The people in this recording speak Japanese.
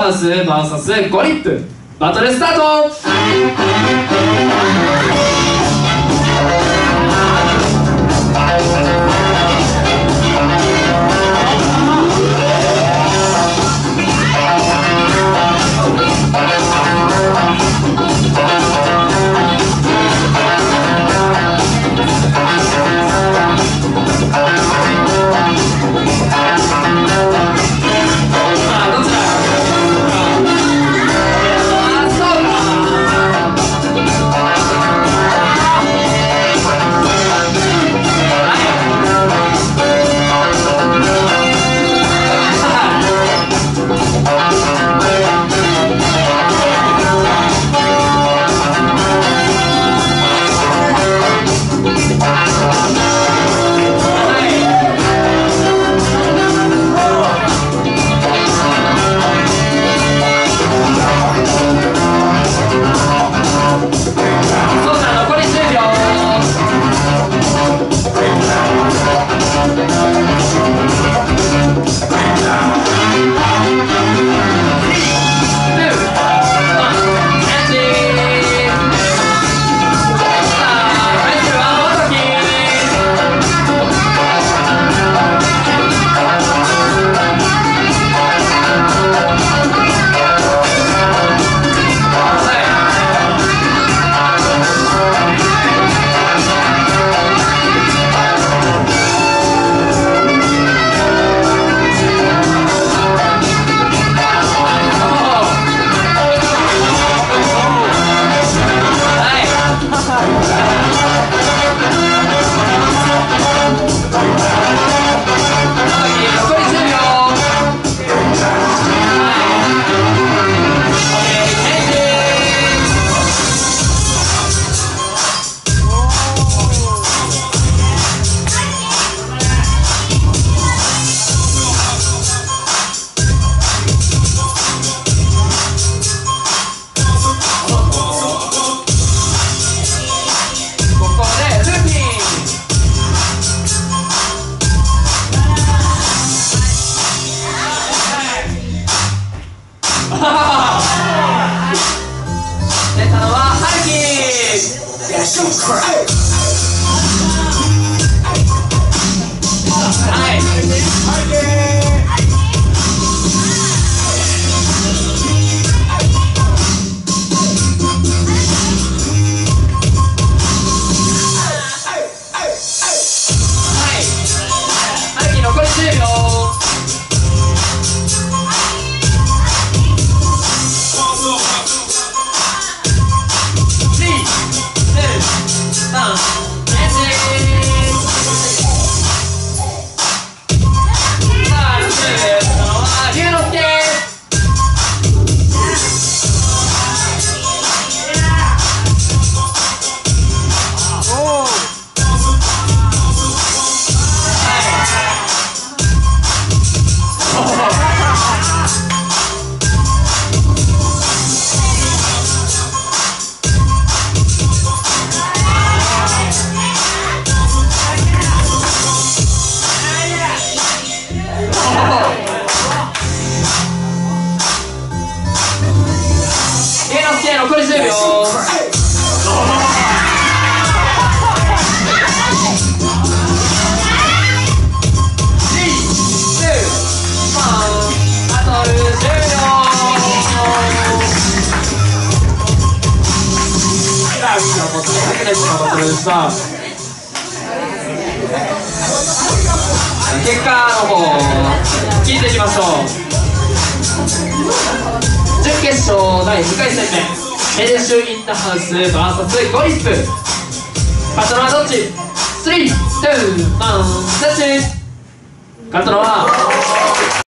ハウス VS ゴリップバトルスタート。出たのはハルキ残り10秒。残り10秒。あと10秒。結果の方聞いていきましょう。準決勝第2回戦目、ヘルシュインターハウス VS ゴリップ。勝ったのはどっち？ 3、2、1、タッチ。勝ったのは